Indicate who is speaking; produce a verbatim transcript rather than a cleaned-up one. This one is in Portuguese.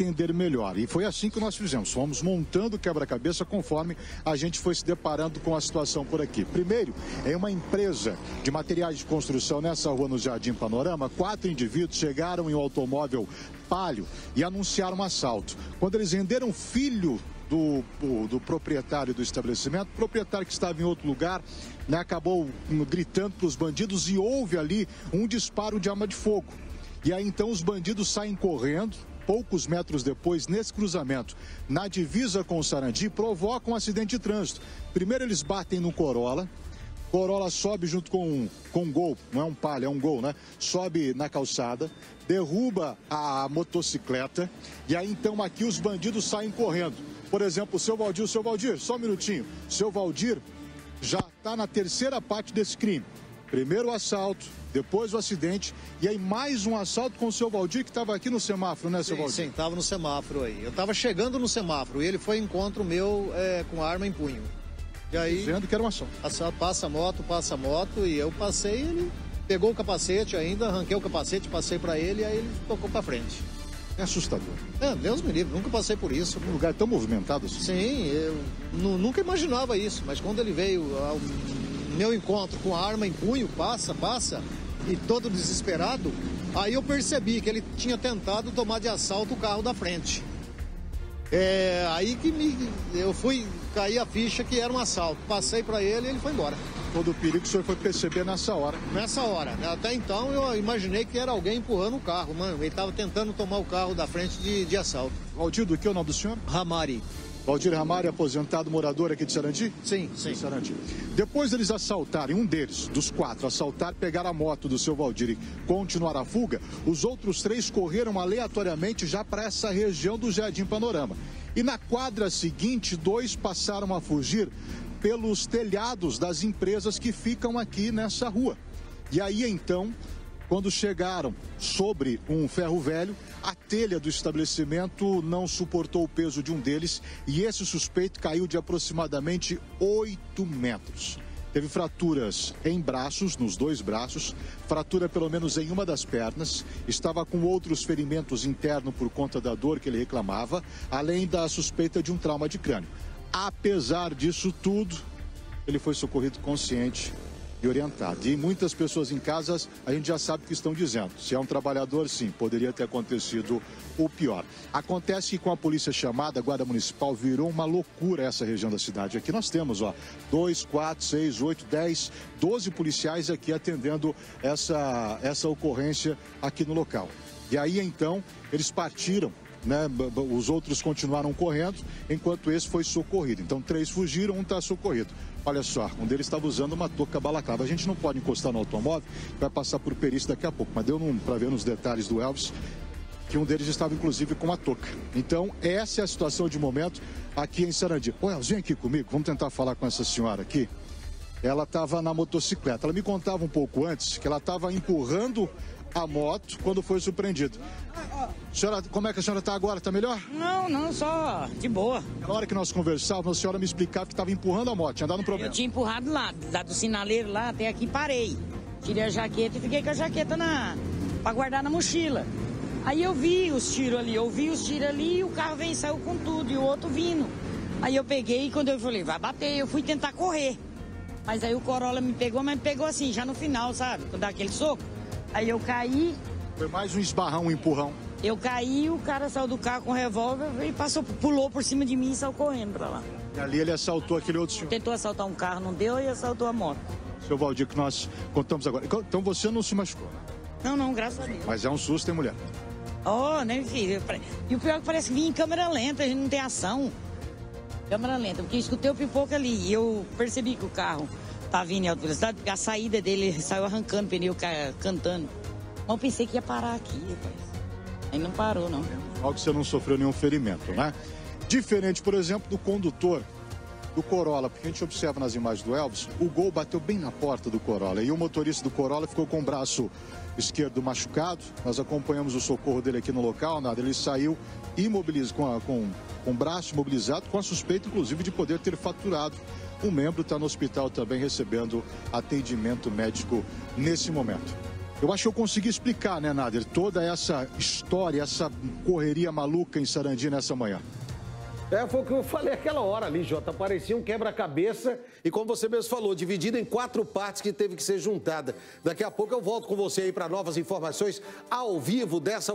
Speaker 1: entender melhor. E foi assim que nós fizemos. Fomos montando o quebra-cabeça conforme a gente foi se deparando com a situação por aqui. Primeiro, em uma empresa de materiais de construção nessa rua no Jardim Panorama, quatro indivíduos chegaram em um automóvel Palio e anunciaram um assalto. Quando eles renderam o filho do, do, do proprietário do estabelecimento, o proprietário que estava em outro lugar, né, acabou gritando para os bandidos e houve ali um disparo de arma de fogo. E aí então os bandidos saem correndo. Poucos metros depois, nesse cruzamento, na divisa com o Sarandi, provocam um acidente de trânsito. Primeiro eles batem no Corolla, Corolla sobe junto com, com um Gol, não é um Palio, é um Gol, né? Sobe na calçada, derruba a motocicleta e aí então aqui os bandidos saem correndo. Por exemplo, o seu Valdir, o seu Valdir, só um minutinho, o seu Valdir já está na terceira parte desse crime. Primeiro o assalto, depois o acidente, e aí mais um assalto com o seu Valdir, que estava aqui no semáforo, né, seu
Speaker 2: sim,
Speaker 1: Valdir?
Speaker 2: Sim, estava no semáforo aí. Eu estava chegando no semáforo e ele foi em encontro meu é, com arma em punho. E aí...
Speaker 1: Dizendo que era um assalto.
Speaker 2: Passa a moto, passa a moto, e eu passei, ele pegou o capacete ainda, arranquei o capacete, passei para ele, e aí ele tocou para frente.
Speaker 1: É assustador.
Speaker 2: É, Deus me livre, nunca passei por isso.
Speaker 1: Um lugar tão movimentado assim?
Speaker 2: Sim, eu nunca imaginava isso, mas quando ele veio ao meu encontro com a arma em punho, passa, passa, e todo desesperado, aí eu percebi que ele tinha tentado tomar de assalto o carro da frente. É aí que me, eu fui cair a ficha que era um assalto. Passei para ele e ele foi embora.
Speaker 1: Todo o perigo o senhor foi perceber nessa hora?
Speaker 2: Nessa hora. Até então eu imaginei que era alguém empurrando o carro, mano. Ele estava tentando tomar o carro da frente de, de assalto.
Speaker 1: Valdir, do que é o nome do senhor?
Speaker 2: Ramari.
Speaker 1: Valdir Ramari, aposentado, morador aqui de Sarandi?
Speaker 2: Sim, sim.
Speaker 1: De Sarandi. Depois deles assaltarem, um deles, dos quatro, assaltar, pegar a moto do seu Valdir e continuar a fuga, os outros três correram aleatoriamente já para essa região do Jardim Panorama. E na quadra seguinte, dois passaram a fugir pelos telhados das empresas que ficam aqui nessa rua. E aí então, quando chegaram sobre um ferro velho, a telha do estabelecimento não suportou o peso de um deles e esse suspeito caiu de aproximadamente oito metros. Teve fraturas em braços, nos dois braços, fratura pelo menos em uma das pernas, estava com outros ferimentos internos por conta da dor que ele reclamava, além da suspeita de um trauma de crânio. Apesar disso tudo, ele foi socorrido consciente e orientado. E muitas pessoas em casa, a gente já sabe o que estão dizendo. Se é um trabalhador, sim, poderia ter acontecido o pior. Acontece que com a polícia chamada, a Guarda Municipal, virou uma loucura essa região da cidade. Aqui nós temos, ó, dois, quatro, seis, oito, dez, doze policiais aqui atendendo essa, essa ocorrência aqui no local. E aí, então, eles partiram, né? Os outros continuaram correndo, enquanto esse foi socorrido. Então, três fugiram, um está socorrido. Olha só, um deles estava usando uma touca balaclava. A gente não pode encostar no automóvel, vai passar por perícia daqui a pouco, mas deu para ver nos detalhes do Elvis que um deles estava inclusive com uma touca. Então, essa é a situação de momento aqui em Sarandi. Ô Elvis, vem aqui comigo, vamos tentar falar com essa senhora aqui. Ela estava na motocicleta. Ela me contava um pouco antes que ela estava empurrando a moto quando foi surpreendida. Senhora, como é que a senhora está agora? Está melhor?
Speaker 3: Não, não, só de boa.
Speaker 1: Na hora que nós conversávamos, a senhora me explicava que estava empurrando a moto, tinha dado um problema.
Speaker 3: Eu tinha empurrado lá, lá do sinaleiro lá até aqui, parei. Tirei a jaqueta e fiquei com a jaqueta na, pra guardar na mochila. Aí eu vi os tiros ali, eu vi os tiros ali e o carro veio, saiu com tudo e o outro vindo. Aí eu peguei e quando eu falei, vai bater, eu fui tentar correr. Mas aí o Corolla me pegou, mas me pegou assim, já no final, sabe? Quando dá aquele soco. Aí eu caí.
Speaker 1: Foi mais um esbarrão, um empurrão.
Speaker 3: Eu caí, o cara saiu do carro com revólver e passou, pulou por cima de mim e saiu correndo pra lá.
Speaker 1: E ali ele assaltou aquele outro senhor.
Speaker 3: Tentou assaltar um carro, não deu, e assaltou a moto.
Speaker 1: Seu Valdir, que nós contamos agora. Então você não se machucou?
Speaker 3: Não, não, graças a Deus.
Speaker 1: Mas é um susto, hein, mulher?
Speaker 3: Oh, nem filho. E o pior é que parece que vinha em câmera lenta, a gente não tem ação. Câmera lenta, porque eu escutei o pipoco ali e eu percebi que o carro tá vindo em alta velocidade, porque a saída dele saiu arrancando pneu, cantando. Mas eu pensei que ia parar aqui, rapaz. Aí não parou, não.
Speaker 1: Algo que você não sofreu nenhum ferimento, né? Diferente, por exemplo, do condutor do Corolla, porque a gente observa nas imagens do Elvis, o Gol bateu bem na porta do Corolla e o motorista do Corolla ficou com o braço esquerdo machucado. Nós acompanhamos o socorro dele aqui no local, nada, ele saiu imobilizado, com, a, com, com o braço imobilizado, com a suspeita, inclusive, de poder ter fraturado. O membro está no hospital também recebendo atendimento médico nesse momento. Eu acho que eu consegui explicar, né, Nader, toda essa história, essa correria maluca em Sarandi nessa manhã.
Speaker 4: É, foi o que eu falei aquela hora ali, Jota. Parecia um quebra-cabeça e, como você mesmo falou, dividido em quatro partes que teve que ser juntada. Daqui a pouco eu volto com você aí para novas informações ao vivo dessa